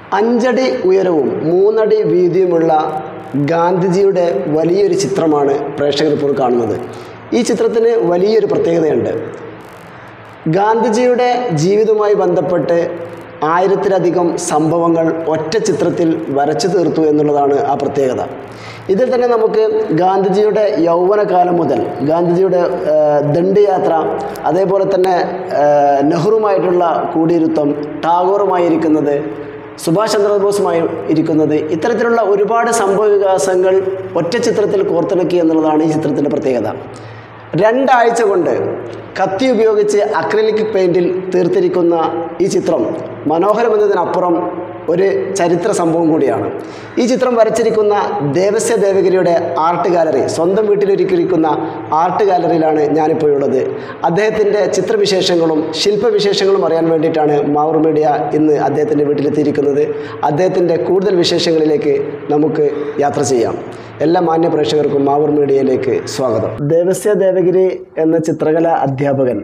അഞ്ചടി ഉയരവും 3 അടി വീതിയുമുള്ള ഗാന്ധിജിയുടെ വലിയൊരു ചിത്രമാണ് പ്രേക്ഷകർ ഇപ്പോൾ കാണുന്നത്. ഈ ചിത്രത്തിന് വലിയൊരു പ്രത്യേകതയുണ്ട്. ഗാന്ധിജിയുടെ ജീവിതവുമായി ബന്ധപ്പെട്ട് 1000-ലധികം സംഭവങ്ങൾ ഒറ്റ ചിത്രത്തിൽ വരച്ചു തീർത്തു എന്നുള്ളതാണ് ആ പ്രത്യേകത. ഇതിൽ തന്നെ നമുക്ക് ഗാന്ധിജിയുടെ യൗവനകാലം മുതൽ ഗാന്ധിജിയുടെ ദണ്ഡിയാത്ര, അതേപോലെ തന്നെ നെഹ്റുവുമായിട്ടുള്ള കൂടിയിരുത്തം, ടാഗോറുമായിരിക്കുന്നത്, സുഭാഷ് ചന്ദ്രബോസുമായി ഇരിക്കുന്നത്, ഇത്തരത്തിലുള്ള ഒരുപാട് സംഭവ വികാസങ്ങൾ ഒറ്റ ചിത്രത്തിൽ കോർത്തിണക്കി എന്നുള്ളതാണ് ഈ ചിത്രത്തിൻ്റെ പ്രത്യേകത. 2 ആഴ്ച കൊണ്ട് കത്തി ഉപയോഗിച്ച് അക്രിലിക് പെയിൻറ്റിൽ തീർത്തിരിക്കുന്ന ഈ ചിത്രം മനോഹരമെന്നതിനപ്പുറം ഒരു ചരിത്ര സംഭവം കൂടിയാണ്. ഈ ചിത്രം വരച്ചിരിക്കുന്ന ദേവസ്യ ദേവഗിരിയുടെ ആർട്ട് ഗാലറി, സ്വന്തം വീട്ടിലൊരുക്കിയിരിക്കുന്ന ആർട്ട് ഗാലറിയിലാണ് ഞാനിപ്പോൾ ഉള്ളത്. അദ്ദേഹത്തിൻ്റെ ചിത്രവിശേഷങ്ങളും ശില്പവിശേഷങ്ങളും അറിയാൻ വേണ്ടിയിട്ടാണ് മാവൂർ മീഡിയ ഇന്ന് അദ്ദേഹത്തിൻ്റെ വീട്ടിലെത്തിയിരിക്കുന്നത്. അദ്ദേഹത്തിൻ്റെ കൂടുതൽ വിശേഷങ്ങളിലേക്ക് നമുക്ക് യാത്ര ചെയ്യാം. എല്ലാ മാന്യ പ്രേക്ഷകർക്കും മാവൂർ മീഡിയയിലേക്ക് സ്വാഗതം. ദേവസ്യ ദേവഗിരി എന്ന ചിത്രകലാ അധ്യാപകൻ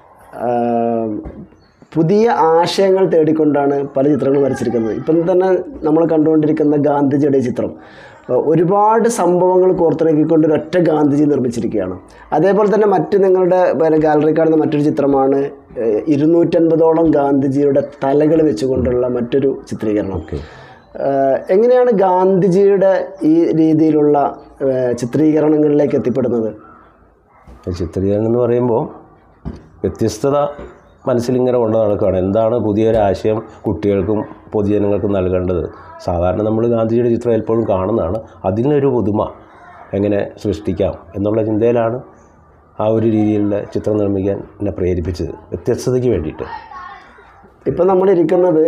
പുതിയ ആശയങ്ങൾ തേടിക്കൊണ്ടാണ് പല ചിത്രങ്ങളും വരച്ചിരിക്കുന്നത്. ഇപ്പം തന്നെ നമ്മൾ കണ്ടുകൊണ്ടിരിക്കുന്ന ഗാന്ധിജിയുടെ ചിത്രം ഒരുപാട് സംഭവങ്ങൾ കോർത്തിണക്കിക്കൊണ്ട് ഒരൊറ്റ ഗാന്ധിജി നിർമ്മിച്ചിരിക്കുകയാണ്. അതേപോലെ തന്നെ നിങ്ങളുടെ ഗാലറി കാണുന്ന മറ്റൊരു ചിത്രമാണ് 250ഓളം ഗാന്ധിജിയുടെ തലകൾ വെച്ചുകൊണ്ടുള്ള മറ്റൊരു ചിത്രീകരണം. എങ്ങനെയാണ് ഗാന്ധിജിയുടെ ഈ രീതിയിലുള്ള ചിത്രീകരണങ്ങളിലേക്ക് എത്തിപ്പെടുന്നത്? ചിത്രീകരണം എന്ന് പറയുമ്പോൾ വ്യത്യസ്തത മനസ്സിലിങ്ങനെ കൊണ്ട് നടക്കുകയാണ്. എന്താണ് പുതിയൊരാശയം കുട്ടികൾക്കും പൊതുജനങ്ങൾക്കും നൽകേണ്ടത്? സാധാരണ നമ്മൾ ഗാന്ധിജിയുടെ ചിത്രം എപ്പോഴും കാണുന്നതാണ്. അതിനൊരു പുതുമ എങ്ങനെ സൃഷ്ടിക്കാം എന്നുള്ള ചിന്തയിലാണ് ആ ഒരു രീതിയിലുള്ള ചിത്രം നിർമ്മിക്കാൻ എന്നെ പ്രേരിപ്പിച്ചത്, വ്യത്യസ്തതയ്ക്ക് വേണ്ടിയിട്ട്. ഇപ്പം നമ്മളിരിക്കുന്നത്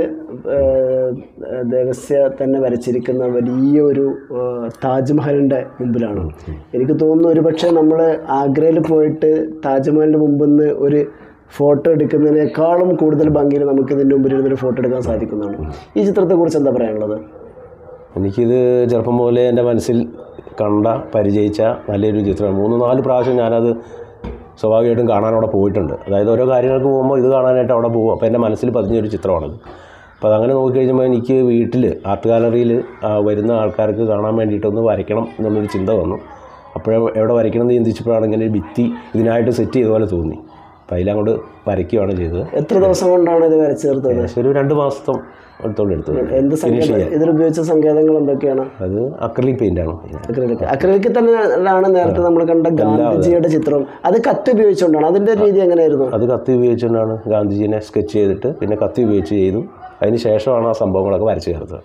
ദേവസ്യ തന്നെ വരച്ചിരിക്കുന്ന വലിയൊരു താജ്മഹലിൻ്റെ മുമ്പിലാണ്. എനിക്ക് തോന്നുന്നു ഒരുപക്ഷെ നമ്മൾ ആഗ്രയിൽ പോയിട്ട് താജ്മഹലിൻ്റെ മുമ്പിൽ നിന്ന് ഒരു ഫോട്ടോ എടുക്കുന്നതിനേക്കാളും കൂടുതൽ ഭംഗിയിൽ നമുക്ക് ഇതിൻ്റെ മുമ്പിൽ ഇരുന്നൊരു ഫോട്ടോ എടുക്കാൻ സാധിക്കുന്നതാണ്. ഈ ചിത്രത്തെക്കുറിച്ച് എന്താ പറയാനുള്ളത്? എനിക്കിത് ചെറുപ്പം പോലെ എൻ്റെ മനസ്സിൽ കണ്ട പരിചയിച്ച നല്ലൊരു ചിത്രമാണ്. 3-4 പ്രാവശ്യം ഞാനത് സ്വാഭാവികമായിട്ടും കാണാനവിടെ പോയിട്ടുണ്ട്. അതായത് ഓരോ കാര്യങ്ങൾക്ക് പോകുമ്പോൾ ഇത് കാണാനായിട്ട് അവിടെ പോകും. അപ്പോൾ എൻ്റെ മനസ്സിൽ പതിഞ്ഞൊരു ചിത്രമാണത്. അപ്പോൾ അതങ്ങനെ നോക്കിക്കഴിഞ്ഞപ്പോൾ എനിക്ക് വീട്ടിൽ ആർട്ട് ഗാലറിയിൽ വരുന്ന ആൾക്കാർക്ക് കാണാൻ വേണ്ടിയിട്ടൊന്ന് വരയ്ക്കണം എന്നുള്ളൊരു ചിന്ത വന്നു. എവിടെ വരയ്ക്കണം എന്ന് ചിന്തിച്ചപ്പോഴാണ് ഇങ്ങനെ ഒരു ഭിത്തി ഇതിനായിട്ട് സെറ്റ് ചെയ്ത പോലെ തോന്നി. അപ്പോൾ അതിലങ്ങോട്ട് വരയ്ക്കുകയാണ് ചെയ്തത്. എത്ര ദിവസം കൊണ്ടാണ് ഇത് വരച്ചു തീർത്തത്? ഒരു 2 മാസം അടുത്തോളം എടുത്തത്. ഇതിലുപയോഗിച്ച സങ്കേതങ്ങൾ എന്തൊക്കെയാണ്? അത് അക്രിലിക് പെയിൻ്റാണ്. അക്രിലിക് തന്നെയാണ് നേരത്തെ നമ്മൾ കണ്ട ഗാന്ധിജിയുടെ ചിത്രം. അത് കത്തി ഉപയോഗിച്ചുകൊണ്ടാണ്. അതിൻ്റെ രീതി എങ്ങനെയായിരുന്നു? അത് കത്തി ഉപയോഗിച്ചുകൊണ്ടാണ് ഗാന്ധിജിനെ സ്കെച്ച് ചെയ്തിട്ട് പിന്നെ കത്തി ഉപയോഗിച്ച് ചെയ്തു. അതിന് ശേഷമാണ് ആ സംഭവങ്ങളൊക്കെ വരച്ചു ചേർത്തത്.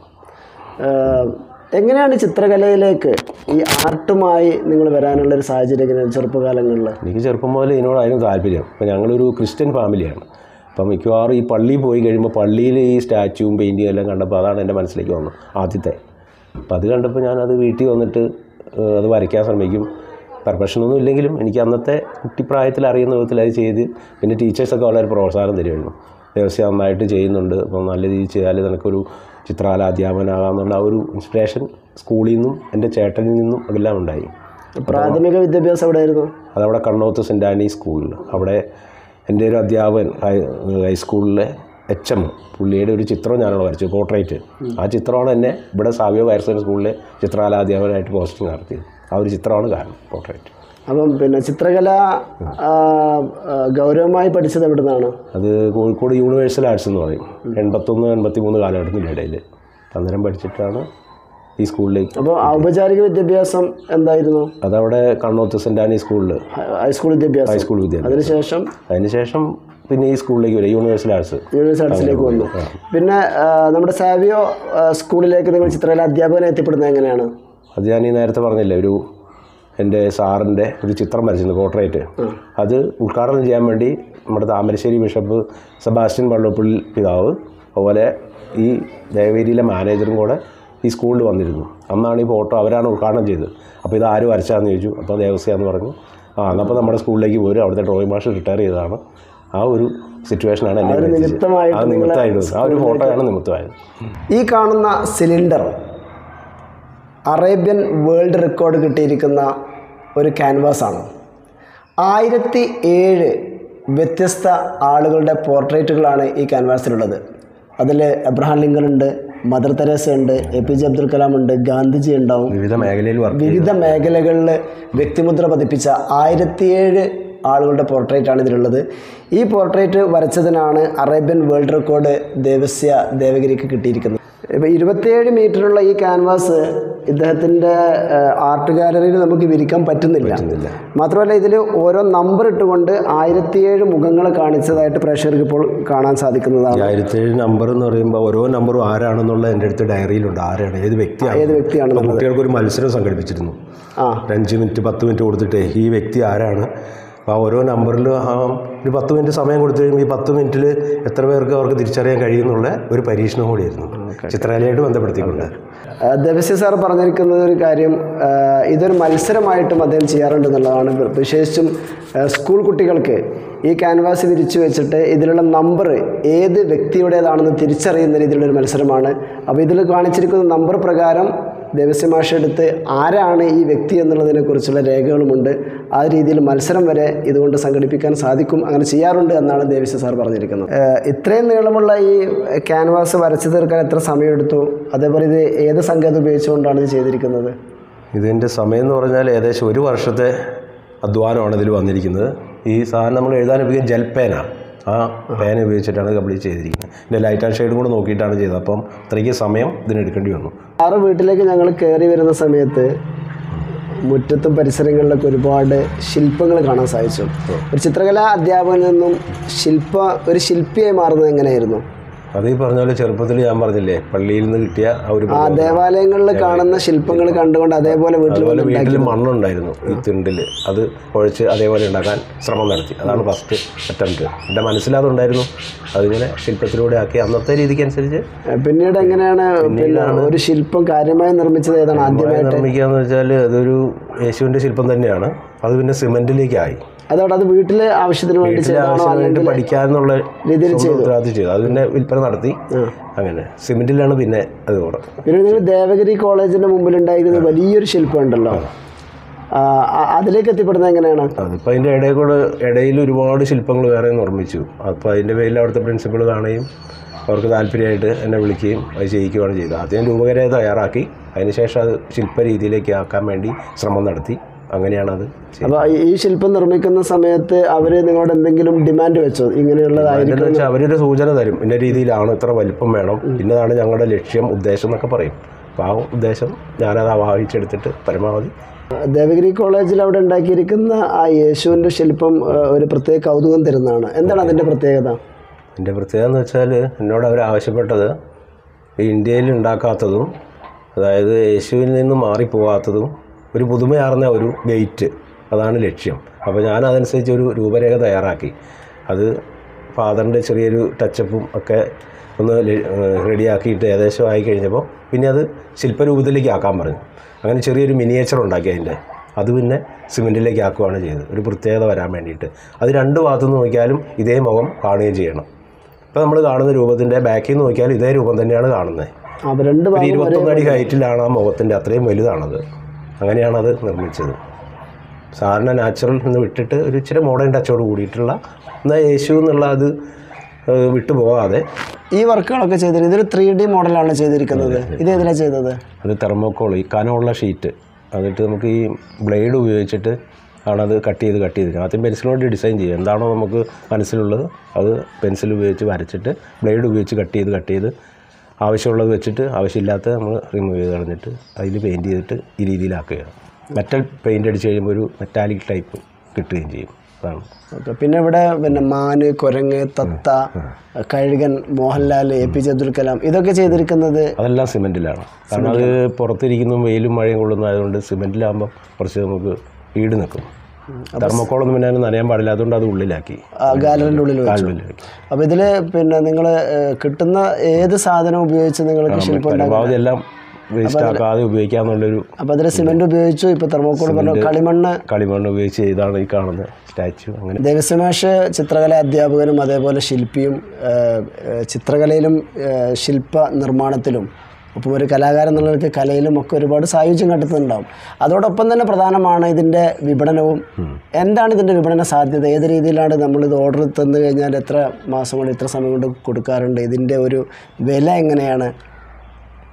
എങ്ങനെയാണ് ചിത്രകലയിലേക്ക് ഈ ആർട്ടുമായി നിങ്ങൾ വരാനുള്ളൊരു സാഹചര്യം ചെറുപ്പകാലങ്ങളിൽ? എനിക്ക് ചെറുപ്പം പോലെ ഇതിനോടായിരുന്നു താല്പര്യം. അപ്പോൾ ഞങ്ങളൊരു ക്രിസ്ത്യൻ ഫാമിലിയാണ്. അപ്പം മിക്കവാറും ഈ പള്ളിയിൽ പോയി കഴിയുമ്പോൾ പള്ളിയിൽ ഈ സ്റ്റാച്യൂവും പെയിൻറ്റിങ്ങും എല്ലാം കണ്ടപ്പോൾ അതാണ് എൻ്റെ മനസ്സിലേക്ക് വന്നത് ആദ്യത്തെ. അപ്പം അത് കണ്ടപ്പോൾ ഞാനത് വീട്ടിൽ വന്നിട്ട് അത് വരയ്ക്കാൻ ശ്രമിക്കും. പെർഫെക്ഷനൊന്നും ഇല്ലെങ്കിലും എനിക്ക് അന്നത്തെ കുട്ടിപ്രായത്തിൽ അറിയുന്ന വിധത്തിൽ അത് ചെയ്ത് പിന്നെ ടീച്ചേഴ്സൊക്കെ വളരെ പ്രോത്സാഹനം തരുമായിരുന്നു. ദേവസ്യ നന്നായിട്ട് ചെയ്യുന്നുണ്ട്, അപ്പം നല്ല രീതിയിൽ ചെയ്താൽ നിനക്കൊരു ചിത്രകല അധ്യാപകനാകാമെന്നുള്ള ആ ഒരു ഇൻസ്പിറേഷൻ സ്കൂളിൽ നിന്നും എൻ്റെ ചേട്ടനിൽ നിന്നും എല്ലാം ഉണ്ടായി. പ്രാഥമിക വിദ്യാഭ്യാസം എവിടെയായിരുന്നു? അതവിടെ കണ്ണോത്ത് സെൻറ്റ് ആനി സ്കൂളിൽ. അവിടെ എൻ്റെ ഒരു അധ്യാപകൻ ഹൈസ്കൂളിലെ HM പുള്ളിയുടെ ഒരു ചിത്രം ഞാനവിടെ വരച്ചു, പോർട്രേറ്റ്. ആ ചിത്രമാണ് എന്നെ ഇവിടെ സാവ്യോ വയർസൻ സ്കൂളിലെ ചിത്രകലാധ്യാപകനായിട്ട് പോസ്റ്റിംഗ് നടത്തിയത്. ആ ഒരു ചിത്രമാണ് കാരണം, പോർട്രേറ്റ്. അപ്പം പിന്നെ ചിത്രകല ഗൗരവമായി പഠിച്ചത് എവിടെ നിന്നാണ്? അത് കോഴിക്കോട് യൂണിവേഴ്സൽ ആർട്സ് എന്ന് പറയും. 81-83 കാലഘട്ടത്തിൻ്റെ ഇടയിൽ അന്നേരം പഠിച്ചിട്ടാണ് ഈ സ്കൂളിലേക്ക്. അപ്പോൾ ഔപചാരിക വിദ്യാഭ്യാസം എന്തായിരുന്നു? അതവിടെ കണ്ണോത്ത് സെൻറ്റ് ആനി സ്കൂളിൽ ഹൈസ്കൂൾ വിദ്യാഭ്യാസം. അതിനുശേഷം പിന്നെ ഈ സ്കൂളിലേക്ക് വരും, യൂണിവേഴ്സൽ ആർട്സിലേക്ക് വന്നു. പിന്നെ നമ്മുടെ സാവിയോ സ്കൂളിലേക്ക് നിങ്ങൾ ചിത്രകല അധ്യാപകനെ എത്തിപ്പെടുന്നത് എങ്ങനെയാണ്? അത് ഞാൻ ഈ നേരത്തെ പറഞ്ഞില്ലേ, എൻ്റെ സാറിൻ്റെ ഒരു ചിത്രം വരച്ചിരുന്നു, പോർട്രേറ്റ്. അത് ഉദ്ഘാടനം ചെയ്യാൻ വേണ്ടി നമ്മുടെ താമരശ്ശേരി ബിഷപ്പ് സെബാസ്റ്റ്യൻ വള്ളപ്പള്ളി പിതാവ്, അതുപോലെ ഈ ദേവഗിരിയിലെ മാനേജറും കൂടെ ഈ സ്കൂളിൽ വന്നിരുന്നു. അന്നാണ് ഈ ഫോട്ടോ അവരാണ് ഉദ്ഘാടനം ചെയ്തത്. അപ്പോൾ ഇത് ആര് വരച്ചാന്ന് ചോദിച്ചു. അപ്പോൾ ദേവസ്യ എന്ന് പറഞ്ഞു. എന്നപ്പോൾ നമ്മുടെ സ്കൂളിലേക്ക് പോരും. അവിടുത്തെ ഡ്രോയിങ് മാസ്റ്റർ റിട്ടയർ ചെയ്തതാണ്. ആ ഒരു സിറ്റുവേഷനാണ് എന്നെ നിമിത്തമായിട്ട്, ആ ഒരു ഫോട്ടോയാണ് നിമിത്തമായത്. ഈ കാണുന്ന സിലിണ്ടർ അറേബ്യൻ വേൾഡ് റെക്കോർഡ് കിട്ടിയിരിക്കുന്ന ഒരു ക്യാൻവാസാണ്. 1007 വ്യത്യസ്ത ആളുകളുടെ പോർട്രേറ്റുകളാണ് ഈ ക്യാൻവാസിലുള്ളത്. അതിൽ എബ്രഹാം ലിങ്കൺ ഉണ്ട്, മദർ തെരേസ ഉണ്ട്, APJ അബ്ദുൽ കലാം ഉണ്ട്, ഗാന്ധിജി ഉണ്ടാവും. വിവിധ മേഖലകളിൽ വ്യക്തിമുദ്ര പതിപ്പിച്ച 1007 ആളുകളുടെ പോർട്രേറ്റാണ് ഇതിലുള്ളത്. ഈ പോർട്രേറ്റ് വരച്ചതിനാണ് അറേബ്യൻ വേൾഡ് റെക്കോർഡ് ദേവഗിരിക്ക് കിട്ടിയിരിക്കുന്നത്. ഇപ്പോൾ 27 മീറ്ററുള്ള ഈ ക്യാൻവാസ് ഇദ്ദേഹത്തിൻ്റെ ആർട്ട് ഗാലറിയിൽ നമുക്ക് വിരിക്കാൻ പറ്റുന്നില്ല. മാത്രമല്ല ഇതിൽ ഓരോ നമ്പർ ഇട്ടുകൊണ്ട് 1007 മുഖങ്ങൾ കാണിച്ചതായിട്ട് പ്രേക്ഷകർക്ക് ഇപ്പോൾ കാണാൻ സാധിക്കുന്നതാണ്. 1007 നമ്പർ എന്ന് പറയുമ്പോൾ ഓരോ നമ്പറും ആരാണെന്നുള്ള എൻ്റെ അടുത്ത് ഡയറിയിലുണ്ട്. ആരാണ്, ഏത് വ്യക്തിയാണ്. കുട്ടികൾക്ക് ഒരു മത്സരം സംഘടിപ്പിച്ചിരുന്നു. 5 മിനിറ്റ് 10 മിനിറ്റ് കൊടുത്തിട്ട് ഈ വ്യക്തി ആരാണ്, അപ്പോൾ ഓരോ നമ്പറിൽ ഒരു 10 മിനിറ്റ് സമയം കൊടുത്തു കഴിയുമ്പോൾ ഈ 10 മിനിറ്റിൽ എത്ര പേർക്ക് അവർക്ക് തിരിച്ചറിയാൻ കഴിയുന്നുള്ള ഒരു പരീക്ഷണം കൂടിയായിരുന്നു ചിത്രകലയായിട്ട് ബന്ധപ്പെടുത്തിക്കൊണ്ട്. ദേവസ്യ സാർ പറഞ്ഞിരിക്കുന്ന ഒരു കാര്യം, ഇതൊരു മത്സരമായിട്ടും അദ്ദേഹം ചെയ്യാറുണ്ടെന്നുള്ളതാണ്. വിശേഷിച്ചും സ്കൂൾ കുട്ടികൾക്ക് ഈ ക്യാൻവാസ് വിരിച്ചു വെച്ചിട്ട് ഇതിലുള്ള നമ്പർ ഏത് വ്യക്തിയുടേതാണെന്ന് തിരിച്ചറിയുന്ന രീതിയിലുള്ളൊരു മത്സരമാണ്. അപ്പോൾ ഇതിൽ കാണിച്ചിരിക്കുന്ന നമ്പർ പ്രകാരം ദേവസ്യ മാഷ എടുത്ത് ആരാണ് ഈ വ്യക്തി എന്നുള്ളതിനെക്കുറിച്ചുള്ള രേഖകളുമുണ്ട്. ആ രീതിയിൽ മത്സരം വരെ ഇതുകൊണ്ട് സംഘടിപ്പിക്കാൻ സാധിക്കും, അങ്ങനെ ചെയ്യാറുണ്ട് എന്നാണ് ദേവസ്യ സാർ പറഞ്ഞിരിക്കുന്നത്. ഇത്രയും നീളമുള്ള ഈ ക്യാൻവാസ് വരച്ചു തീർക്കാൻ എത്ര സമയമെടുത്തു? അതേപോലെ ഇത് ഏത് സങ്കേതം ഉപയോഗിച്ചുകൊണ്ടാണ് ഇത് ചെയ്തിരിക്കുന്നത്? ഇതിൻ്റെ സമയം എന്ന് പറഞ്ഞാൽ ഏകദേശം 1 വർഷത്തെ അധ്വാനമാണ് ഇതിൽ വന്നിരിക്കുന്നത്. ഈ സാധനം നമ്മൾ എഴുതാൻ ഉപയോഗിക്കുന്ന ജെൽ പേനാണ്. ആ പേന ഉപയോഗിച്ചിട്ടാണ് കംപ്ലീറ്റ് ചെയ്തിരിക്കുന്നത്. ഇതിൻ്റെ ലൈറ്റ് ആൻഡ് ഷെയ്ഡും കൂടെ നോക്കിയിട്ടാണ് ചെയ്തത്. അപ്പം അത്രയ്ക്ക് സമയം ഇതിനെടുക്കേണ്ടി വന്നു. വീട്ടിലേക്ക് ഞങ്ങൾ കയറി വരുന്ന സമയത്ത് മുറ്റത്തും പരിസരങ്ങളിലൊക്കെ ഒരുപാട് ശില്പങ്ങൾ കാണാൻ സാധിച്ചു. ഒരു ചിത്രകലാ അധ്യാപകനിൽ നിന്നും ഒരു ശില്പിയായി മാറുന്നത് എങ്ങനെയായിരുന്നു? അത് ഈ പറഞ്ഞ പോലെ ചെറുപ്പത്തിൽ ഞാൻ പറഞ്ഞില്ലേ, പള്ളിയിൽ നിന്ന് കിട്ടിയ ആ ദേവാലയങ്ങളിൽ കാണുന്ന ശില്പങ്ങൾ കണ്ടുകൊണ്ട് അതേപോലെ വീട്ടിൽ മണ്ണുണ്ടായിരുന്നു ഈ തിണ്ടിൽ, അത് കുഴച്ച് അതേപോലെ ഉണ്ടാക്കാൻ ശ്രമം നടത്തി. അതാണ് ഫസ്റ്റ് അറ്റംപ്റ്റ്. എൻ്റെ മനസ്സിലതുണ്ടായിരുന്നു. അതിങ്ങനെ ശില്പത്തിലൂടെ ആക്കി അന്നത്തെ രീതിക്ക് അനുസരിച്ച്. പിന്നീട് എങ്ങനെയാണ് ഒരു ശില്പം കാര്യമായി നിർമ്മിച്ചത്? ഏതാണ് ആദ്യമായി നിർമ്മിക്കുക എന്ന് വെച്ചാൽ അതൊരു യേശുവിൻ്റെ ശില്പം തന്നെയാണ്. അത് പിന്നെ സിമെന്റിലേക്കായി. അതോടെ അത് വീട്ടിലെ ആവശ്യത്തിന് വേണ്ടി പഠിക്കാന്നുള്ള രീതിയിൽ ചെയ്തു. അത് പിന്നെ വിൽപ്പന നടത്തി. അങ്ങനെ സിമെന്റിലാണ് പിന്നെ അത് കൂടെ. പിന്നെ നിങ്ങൾ ദേവഗിരി കോളേജിന്റെ മുമ്പിലുണ്ടായിരുന്ന വലിയൊരു ശില്പം ഉണ്ടല്ലോ, അതിലേക്ക് എത്തിപ്പെടുന്നത് എങ്ങനെയാണ്? അതിപ്പോൾ അതിൻ്റെ ഇടയിൽ ഒരുപാട് ശില്പങ്ങൾ വേറെ നിർമ്മിച്ചു. അപ്പോൾ അതിൻ്റെ പേരിൽ അവിടുത്തെ പ്രിൻസിപ്പൾ കാണുകയും അവർക്ക് താല്പര്യമായിട്ട് എന്നെ വിളിക്കുകയും അത് ചെയ്യിക്കുകയാണ് ചെയ്തത്. ആദ്യം രൂപകര തയ്യാറാക്കി, അതിനുശേഷം അത് ശില്പ രീതിയിലേക്ക് ആക്കാൻ വേണ്ടി ശ്രമം നടത്തി. അങ്ങനെയാണത്. അപ്പോൾ ഈ ശില്പം നിർമ്മിക്കുന്ന സമയത്ത് അവർ നിങ്ങളോട് എന്തെങ്കിലും ഡിമാൻഡ് വെച്ചോ? ഇങ്ങനെയുള്ളതായിരിക്കും വെച്ചാൽ അവരൊരു സൂചന തരും, ഇന്ന രീതിയിലാണ്, ഇത്ര വലിപ്പം വേണം, ഇന്നതാണ് ഞങ്ങളുടെ ലക്ഷ്യം, ഉദ്ദേശം എന്നൊക്കെ പറയും. അപ്പോൾ ആ ഉദ്ദേശം ഞാനത് ആവാഹിച്ചെടുത്തിട്ട് പരമാവധി. ദേവഗിരി കോളേജിൽ അവിടെ ഉണ്ടാക്കിയിരിക്കുന്ന ആ യേശുവിൻ്റെ ശില്പം ഒരു പ്രത്യേക കൗതുകം തരുന്നതാണ്. എന്താണ് അതിൻ്റെ പ്രത്യേകത? എൻ്റെ പ്രത്യേകത എന്ന് വെച്ചാൽ എന്നോട് അവർ ആവശ്യപ്പെട്ടത് ഇന്ത്യയിൽ ഉണ്ടാക്കാത്തതും, അതായത് യേശുവിൽ നിന്ന് മാറിപ്പോകാത്തതും ഒരു പുതുമയാർന്ന ഒരു ഗേറ്റ്, അതാണ് ലക്ഷ്യം. അപ്പോൾ ഞാൻ അതനുസരിച്ച് ഒരു രൂപരേഖ തയ്യാറാക്കി. അത് ഫാദറിൻ്റെ ചെറിയൊരു ടച്ചപ്പും ഒക്കെ ഒന്ന് റെഡിയാക്കിയിട്ട് ഏകദേശം ആയി കഴിഞ്ഞപ്പോൾ പിന്നെ അത് ശില്പരൂപത്തിലേക്ക് ആക്കാൻ പറഞ്ഞു. അങ്ങനെ ചെറിയൊരു മിനിയേച്ചർ ഉണ്ടാക്കി അതിൻ്റെ. അത് പിന്നെ സിമെൻറ്റിലേക്ക് ആക്കുകയാണ് ചെയ്തത്, ഒരു പ്രത്യേകത വരാൻ വേണ്ടിയിട്ട്. അത് 2 ഭാഗത്തുനിന്ന് നോക്കിയാലും ഇതേ മുഖം കാണുകയും ചെയ്യണം. ഇപ്പോൾ നമ്മൾ കാണുന്ന രൂപത്തിൻ്റെ ബാക്കിൽ നിന്ന് നോക്കിയാലും ഇതേ രൂപം തന്നെയാണ് കാണുന്നത്. 21 അടി ഹൈറ്റിലാണ് ആ മുഖത്തിൻ്റെ, അത്രയും വലുതാണത്. അങ്ങനെയാണത് നിർമ്മിച്ചത്. സാധാരണ നാച്ചുറൽ എന്ന് വിട്ടിട്ട് ഒരു ഇച്ചിരി മോഡേൺ ടച്ചോട് കൂടിയിട്ടുള്ള, എന്നാൽ യേശു എന്നുള്ള അത് വിട്ടു പോകാതെ. ഈ വർക്കുകളൊക്കെ ചെയ്തിട്ട് ഇതൊരു 3D മോഡലാണ് ചെയ്തിരിക്കുന്നത്. ഇത് ഏതിലാണ് ചെയ്തത്? അത് തെർമോക്കോൾ, ഈ കനമുള്ള ഷീറ്റ്, എന്നിട്ട് നമുക്ക് ഈ ബ്ലേഡ് ഉപയോഗിച്ചിട്ട് ആണത് കട്ട് ചെയ്ത് ആദ്യം പെൻസിലോട് ഡിസൈൻ ചെയ്യുക. എന്താണോ നമുക്ക് മനസ്സിലുള്ളത് അത് പെൻസിൽ ഉപയോഗിച്ച് വരച്ചിട്ട് ബ്ലേഡ് ഉപയോഗിച്ച് കട്ട് ചെയ്ത് ആവശ്യമുള്ളത് വെച്ചിട്ട് ആവശ്യമില്ലാത്ത നമ്മൾ റിമൂവ് ചെയ്ത് കളഞ്ഞിട്ട് അതിൽ പെയിൻറ്റ് ചെയ്തിട്ട് ഈ രീതിയിലാക്കുകയാണ്. മെറ്റൽ പെയിൻ്റ് അടിച്ച് കഴിയുമ്പോൾ ഒരു മെറ്റാലിക് ടൈപ്പ് കിട്ടുകയും ചെയ്യും. അതാണ്. ഓക്കെ. പിന്നെ ഇവിടെ മാന്, കുരങ്ങ്, തത്ത, കഴുകൻ, മോഹൻലാൽ, APJ അബ്ദുൽ കലാം, ഇതൊക്കെ ചെയ്തിരിക്കുന്നത് അതെല്ലാം സിമെൻറ്റിലാണ്. കാരണം അത് പുറത്തിരിക്കുന്ന വെയിലും മഴയും കൊള്ളുന്നതായതുകൊണ്ട് സിമെൻറ്റിലാകുമ്പോൾ കുറച്ച് നമുക്ക് ഈട് നിൽക്കും. തെർമോക്കോളൊന്നും പിന്നെ അതിന് നനയാൻ പാടില്ല, അതുകൊണ്ട് അത് ഉള്ളിലാക്കി ഗാലറിൻ്റെ ഉള്ളിലാക്കി. അപ്പോൾ ഇതിൽ പിന്നെ നിങ്ങൾ കിട്ടുന്ന ഏത് സാധനം ഉപയോഗിച്ച് നിങ്ങൾക്ക് ശില്പം പരമാവധി എല്ലാം വേസ്റ്റ് ആക്കാതെ ഉപയോഗിക്കാന്നുള്ളൊരു. അപ്പോൾ അതിൽ സിമെൻറ്റ് ഉപയോഗിച്ചു. ഇപ്പോൾ തെർമോക്കോൾ പറഞ്ഞു കളിമണ്ണ് ഉപയോഗിച്ച് ചെയ്താണ് ഈ കാണുന്ന സ്റ്റാച്ചു. അങ്ങനെ ദേവസ്യ മാഷ് ചിത്രകല അധ്യാപകനും അതേപോലെ ശില്പിയും, ചിത്രകലയിലും ശില്പ നിർമ്മാണത്തിലും അപ്പോൾ ഒരു കലാകാരൻ എന്നുള്ളവർക്ക് കലയിലും ഒക്കെ ഒരുപാട് സായുജ്യം കണ്ടെത്തുന്നുണ്ടാവും. അതോടൊപ്പം തന്നെ പ്രധാനമാണ് ഇതിൻ്റെ വിപണനവും. എന്താണ് ഇതിൻ്റെ വിപണന സാധ്യത? ഏത് രീതിയിലാണ് നമ്മളിത് ഓർഡർ തന്നു കഴിഞ്ഞാൽ എത്ര മാസം കൊണ്ട്, ഇത്ര സമയം കൊണ്ട് കൊടുക്കാറുണ്ട്? ഇതിൻ്റെ ഒരു വില എങ്ങനെയാണ്?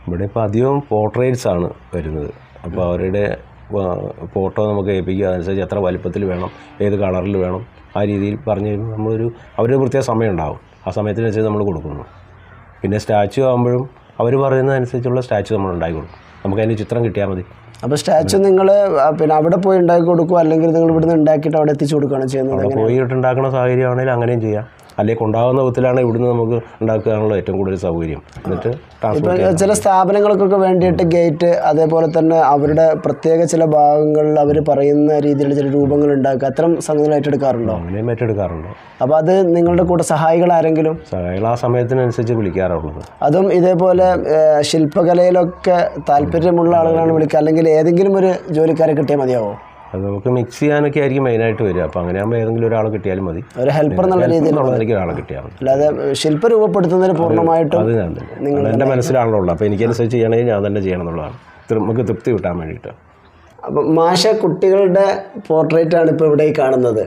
ഇവിടെ ഇപ്പോൾ അധികം പോർട്രേറ്റ്സ് ആണ് വരുന്നത്. അപ്പോൾ അവരുടെ ഫോട്ടോ നമുക്ക് ഏൽപ്പിക്കുക, അതനുസരിച്ച് എത്ര വലിപ്പത്തിൽ വേണം, ഏത് കളറിൽ വേണം, ആ രീതിയിൽ പറഞ്ഞു കഴിയുമ്പോൾ നമ്മളൊരു അവരൊരു പ്രത്യേക സമയം ഉണ്ടാകും. ആ സമയത്തിനനുസരിച്ച് നമ്മൾ കൊടുക്കുന്നു. പിന്നെ സ്റ്റാച്ചു ആകുമ്പോഴും അവർ പറയുന്നതനുസരിച്ചുള്ള സ്റ്റാച്ചു നമ്മൾ ഉണ്ടാക്കി കൊടുക്കും. നമുക്ക് അതിൻ്റെ ചിത്രം കിട്ടിയാൽ മതി. അപ്പോൾ സ്റ്റാച്ചു നിങ്ങൾ പിന്നെ അവിടെ പോയി ഉണ്ടാക്കി കൊടുക്കുക, അല്ലെങ്കിൽ നിങ്ങൾ ഇവിടുന്ന് ഉണ്ടാക്കിയിട്ട് അവിടെ എത്തിച്ചു കൊടുക്കുകയാണ് ചെയ്യുന്നത്? അവിടെ പോയിട്ട് ഉണ്ടാക്കുന്ന സാഹചര്യമാണെങ്കിൽ അങ്ങനെയും ചെയ്യാം. അല്ലെങ്കിൽ കൊണ്ടാകുന്ന വിധത്തിലാണ് ഇവിടുന്ന് നമുക്ക് ഉണ്ടാക്കാനുള്ള ഏറ്റവും കൂടുതൽ സൗകര്യം. എന്നിട്ട് ഇപ്പം ചില സ്ഥാപനങ്ങൾക്കൊക്കെ വേണ്ടിയിട്ട് ഗേറ്റ്, അതേപോലെ തന്നെ അവരുടെ പ്രത്യേക ചില ഭാഗങ്ങളിൽ അവർ പറയുന്ന രീതിയിലുള്ള ചില രൂപങ്ങൾ ഉണ്ടാക്കുക, അത്തരം സംഗതികൾ ഏറ്റെടുക്കാറുണ്ടോ? അങ്ങനെയും ഏറ്റെടുക്കാറുണ്ടോ? അപ്പോൾ അത് നിങ്ങളുടെ കൂടെ സഹായികൾ ആരെങ്കിലും? സഹായികൾ ആ സമയത്തിനനുസരിച്ച് വിളിക്കാറുള്ളത്. അതും ഇതേപോലെ ശില്പകലയിലൊക്കെ താല്പര്യമുള്ള ആളുകളാണ് വിളിക്കുക, അല്ലെങ്കിൽ ഏതെങ്കിലും ഒരു ജോലിക്കാരെ കിട്ടിയാൽ മതിയാവോ? അത് നമുക്ക് മിക്സ് ചെയ്യാനൊക്കെ ആയിരിക്കും മെയിനായിട്ട് വരിക. അപ്പോൾ അങ്ങനെയാകുമ്പോൾ ഏതെങ്കിലും ഒരാൾ കിട്ടിയാലും മതി, ഒരു ഹെൽപ്പർ എന്നുള്ള രീതിയിൽ എനിക്ക് ഒരാളെ കിട്ടിയാൽ മതി. അല്ലാതെ ശില്പം രൂപപ്പെടുത്തുന്നതിന് പൂർണ്ണമായിട്ടും അത് ഞാൻ തന്നെ എൻ്റെ മനസ്സിലാണല്ലോ ഉള്ളത്. അപ്പോൾ എനിക്കനുസരിച്ച് ചെയ്യണമെങ്കിൽ ഞാൻ തന്നെ ചെയ്യണം എന്നുള്ളതാണ്, നമുക്ക് തൃപ്തി കിട്ടാൻ വേണ്ടിയിട്ട്. അപ്പം മാഷ കുട്ടികളുടെ പോർട്രേറ്റാണ് ഇപ്പോൾ ഇവിടെ കാണുന്നത്.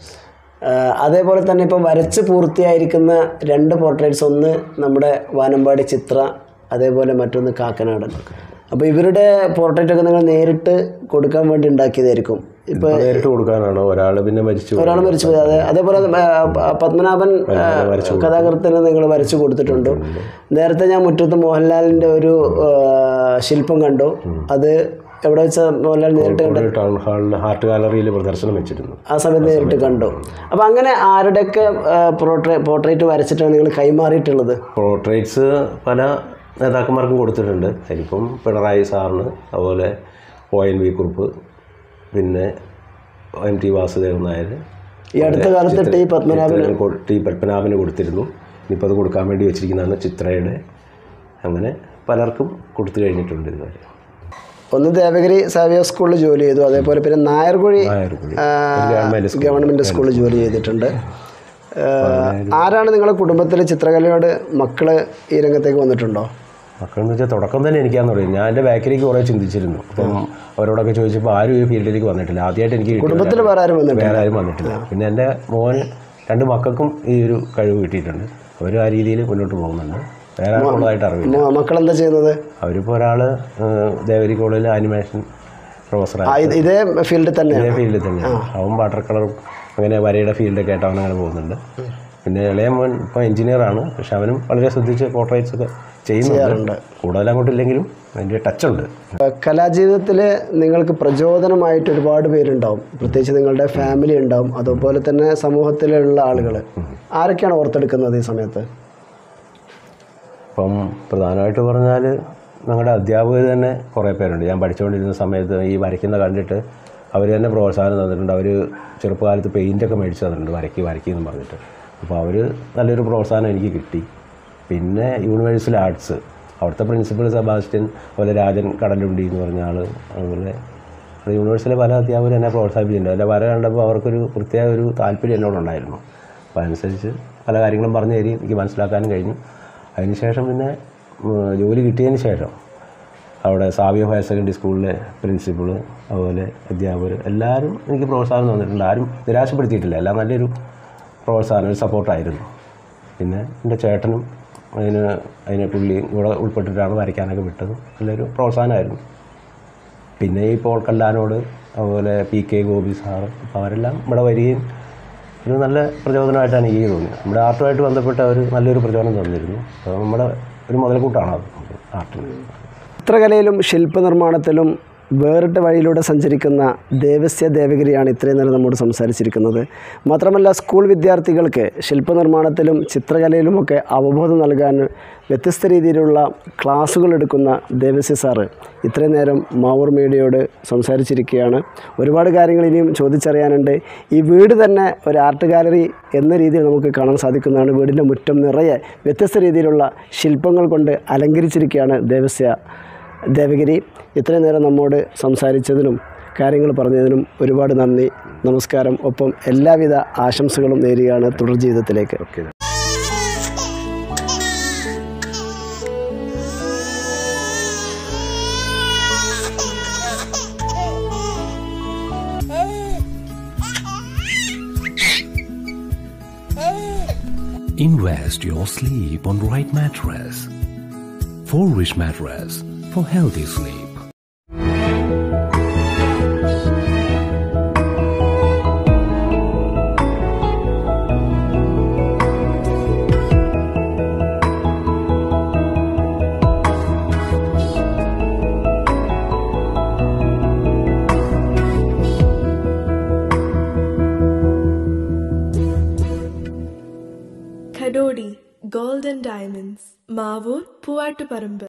അതേപോലെ തന്നെ ഇപ്പോൾ വരച്ച് പൂർത്തിയായിരിക്കുന്ന 2 പോർട്രേറ്റ്സ്, ഒന്ന് നമ്മുടെ വാനമ്പാടി ചിത്ര, അതേപോലെ മറ്റൊന്ന് കാക്കനാടൻ. അപ്പോൾ ഇവരുടെ പോർട്രേറ്റൊക്കെ നിങ്ങൾ നേരിട്ട് കൊടുക്കാൻ വേണ്ടി ഉണ്ടാക്കിയതായിരിക്കും? ഇപ്പോൾ നേരിട്ട് കൊടുക്കാനാണോ? ഒരാൾ പിന്നെ ഒരാൾ മരിച്ചു പോയി. അതെ, അതേപോലെ പത്മനാഭൻ കഥാകൃത്തിന് നിങ്ങൾ വരച്ചു കൊടുത്തിട്ടുണ്ട്. നേരത്തെ ഞാൻ മുറ്റത്ത് മോഹൻലാലിൻ്റെ ഒരു ശില്പം കണ്ടു. അത് എവിടെ വെച്ചാൽ മോഹൻലാൽ നേരിട്ട് കണ്ടു? ടൗൺ ഹാളിൽ ഹാർട്ട് ഗാലറിയിൽ പ്രദർശനം വെച്ചിരുന്നു. ആ സമയത്ത് നേരിട്ട് കണ്ടു. അപ്പോൾ അങ്ങനെ ആരുടെയൊക്കെ പോർട്രേറ്റ് വരച്ചിട്ടാണ് നിങ്ങൾ കൈമാറിയിട്ടുള്ളത്? പോർട്രേറ്റ്സ് പല നേതാക്കന്മാർക്കും കൊടുത്തിട്ടുണ്ട്. അതിലിപ്പം പിണറായി സാറിന്, അതുപോലെ ONV കുറുപ്പ്, പിന്നെ MT വാസുദേവൻ നായർ, ഈ അടുത്ത കാലത്ത് ടി പത്മനാഭന് കൊടുത്തിരുന്നു. ഇനിയിപ്പോൾ അത് കൊടുക്കാൻ വേണ്ടി വെച്ചിരിക്കുന്നതാണ് ചിത്രയുടെ. അങ്ങനെ പലർക്കും കൊടുത്തു കഴിഞ്ഞിട്ടുണ്ട് ഇതുവരെ. ഒന്ന് ദേവഗിരി സാവിയ സ്കൂളിൽ ജോലി ചെയ്തു, അതേപോലെ പിന്നെ നായർകുഴി ഗവൺമെൻറ് സ്കൂളിൽ ജോലി ചെയ്തിട്ടുണ്ട്. ആരാണ് നിങ്ങളുടെ കുടുംബത്തിൽ ചിത്രകലയോട് മക്കൾ ഈ രംഗത്തേക്ക് വന്നിട്ടുണ്ടോ? മക്കളെന്ന് വെച്ചാൽ തുടക്കം തന്നെ എനിക്കാന്ന് പറയും. ഞാൻ എൻ്റെ ബാക്കിലേക്ക് കുറേ ചിന്തിച്ചിരുന്നു. അപ്പം അവരോടൊക്കെ ചോദിച്ചപ്പോൾ ആരും ഈ ഫീൽഡിലേക്ക് വന്നിട്ടില്ല. ആദ്യമായിട്ട് എനിക്ക് കുടുംബത്തിൽ വേറെ ആരും വന്നിട്ടില്ല. പിന്നെ എൻ്റെ മോൻ 2 മക്കൾക്കും ഈ ഒരു കഴിവ് കിട്ടിയിട്ടുണ്ട്. അവർ ആ രീതിയിൽ മുന്നോട്ട് പോകുന്നുണ്ട്. വേറെ ആളുള്ളതായിട്ട് അറിവില്ല. മക്കളെന്താ ചെയ്യുന്നത്? അവരിപ്പോൾ ഒരാൾ ദേവഗിരി കോളേജിൽ ആനിമേഷൻ പ്രൊഫസറാണ്. ഇതേ ഫീൽഡിൽ തന്നെയാണ്? അവൻ വാട്ടർ കളറും അങ്ങനെ വരയുടെ ഫീൽഡൊക്കെ ആയിട്ട് അവനങ്ങനെ പോകുന്നുണ്ട്. പിന്നെ ഇളയ മോൻ ഇപ്പോൾ എഞ്ചിനീയറാണ്. പക്ഷെ അവനും വളരെ ശ്രദ്ധിച്ച് പോർട്രേറ്റ്സ് ഒക്കെ ചെയ്യുന്നുണ്ട്. കൂടുതൽ അങ്ങോട്ടില്ലെങ്കിലും അതിൻ്റെ ടച്ചുണ്ട്. കലാജീവിതത്തിൽ നിങ്ങൾക്ക് പ്രചോദനമായിട്ട് ഒരുപാട് പേരുണ്ടാവും, പ്രത്യേകിച്ച് നിങ്ങളുടെ ഫാമിലി ഉണ്ടാവും, അതുപോലെ തന്നെ സമൂഹത്തിലുള്ള ആളുകൾ. ആരൊക്കെയാണ് ഓർത്തെടുക്കുന്നത് ഈ സമയത്ത്? ഇപ്പം പ്രധാനമായിട്ട് പറഞ്ഞാൽ ഞങ്ങളുടെ അധ്യാപകർ തന്നെ കുറേ പേരുണ്ട്. ഞാൻ പഠിച്ചുകൊണ്ടിരുന്ന സമയത്ത് ഈ വരയ്ക്കുന്ന കണ്ടിട്ട് അവർ തന്നെ പ്രോത്സാഹനം തന്നിട്ടുണ്ട്. അവർ ചെറുപ്പകാലത്ത് പെയിൻറ്റൊക്കെ മേടിച്ച് തന്നിട്ടുണ്ട്, വരയ്ക്കുമെന്ന് പറഞ്ഞിട്ട്. അപ്പോൾ അവർ നല്ലൊരു പ്രോത്സാഹനം എനിക്ക് കിട്ടി. പിന്നെ യൂണിവേഴ്സൽ ആർട്സ്, അവിടുത്തെ പ്രിൻസിപ്പൽ സെബാസ്റ്റ്യൻ, അതുപോലെ രാജൻ കടലുണ്ടി എന്ന് പറഞ്ഞ ആൾ, അതുപോലെ അത് യൂണിവേഴ്സിലെ പല അധ്യാപകരും എന്നെ പ്രോത്സാഹിപ്പിച്ചിട്ടുണ്ട്. അതിൻ്റെ വര കണ്ടപ്പോൾ അവർക്കൊരു പ്രത്യേക ഒരു താല്പര്യം എന്നോടുണ്ടായിരുന്നു. അപ്പോൾ അതനുസരിച്ച് പല കാര്യങ്ങളും പറഞ്ഞു തരും, എനിക്ക് മനസ്സിലാക്കാനും കഴിഞ്ഞു. അതിനുശേഷം പിന്നെ ജോലി കിട്ടിയതിന് ശേഷം അവിടെ സാവിയ ഹയർ സെക്കൻഡറി സ്കൂളിലെ പ്രിൻസിപ്പൾ, അതുപോലെ അധ്യാപകർ എല്ലാവരും എനിക്ക് പ്രോത്സാഹനം തന്നിട്ടുണ്ട്. ആരും നിരാശപ്പെടുത്തിയിട്ടില്ല. എല്ലാം നല്ലൊരു പ്രോത്സാഹനം, ഒരു സപ്പോർട്ടായിരുന്നു. പിന്നെ എൻ്റെ ചേട്ടനും അതിനെ പുള്ളി കൂടെ ഉൾപ്പെട്ടിട്ടാണ് വരയ്ക്കാനൊക്കെ വിട്ടത്. നല്ലൊരു പ്രോത്സാഹനമായിരുന്നു. പിന്നെ ഈ പോൾ കല്ലാനോട്, അതുപോലെ PK ഗോപി സാറ്, അപ്പോൾ അവരെല്ലാം ഇവിടെ വരികയും ഒരു നല്ല പ്രചോദനമായിട്ടാണ് എനിക്ക് തോന്നിയത്. നമ്മുടെ ആർട്ടുമായിട്ട് ബന്ധപ്പെട്ട് അവർ നല്ലൊരു പ്രചോദനം തന്നിരുന്നു. അപ്പോൾ നമ്മുടെ ഒരു മുതൽക്കൂട്ടാണ് അത് ആർട്ടിന്. ചിത്രകലയിലും ശില്പനിർമ്മാണത്തിലും വേറിട്ട വഴിയിലൂടെ സഞ്ചരിക്കുന്ന ദേവസ്യ ദേവഗിരിയാണ് ഇത്രയും നേരം നമ്മോട് സംസാരിച്ചിരിക്കുന്നത്. മാത്രമല്ല, സ്കൂൾ വിദ്യാർത്ഥികൾക്ക് ശില്പനിർമ്മാണത്തിലും ചിത്രകലയിലുമൊക്കെ അവബോധം നൽകാൻ വ്യത്യസ്ത രീതിയിലുള്ള ക്ലാസ്സുകൾ എടുക്കുന്ന ദേവസ്യ സാറ് ഇത്രയും നേരം മാവൂർ മീഡിയയോട് സംസാരിച്ചിരിക്കുകയാണ്. ഒരുപാട് കാര്യങ്ങൾ ഇനിയും ചോദിച്ചറിയാനുണ്ട്. ഈ വീട് തന്നെ ഒരു ആർട്ട് ഗാലറി എന്ന രീതിയിൽ നമുക്ക് കാണാൻ സാധിക്കുന്നതാണ്. വീടിൻ്റെ മുറ്റം നിറയെ വ്യത്യസ്ത രീതിയിലുള്ള ശില്പങ്ങൾ കൊണ്ട് അലങ്കരിച്ചിരിക്കുകയാണ് ദേവഗിരി. ഇത്രയും നേരം നമ്മോട് സംസാരിച്ചതിനും കാര്യങ്ങൾ പറഞ്ഞതിനും ഒരുപാട് നന്ദി, നമസ്കാരം. ഒപ്പം എല്ലാവിധ ആശംസകളും നേരുകയാണ് തുടർ ജീവിതത്തിലേക്ക്. Invest your sleep on right mattress. 4-Wish mattress for healthy sleep. Kadodi, Gold and Diamonds, Mavur, Puvattuparambு.